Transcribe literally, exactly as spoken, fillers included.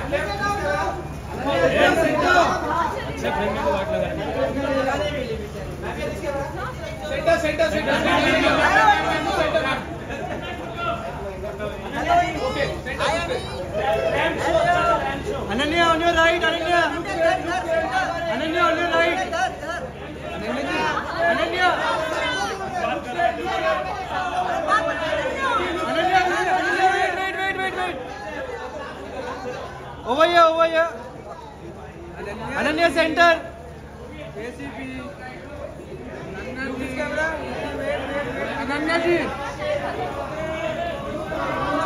Centre centre centre Ananya on your right, Ananya. Ananya on your right. Ananya. Ananya, Ananya, wait, wait, wait, wait, wait. Over here, over here. Ananya center. Ananya ji.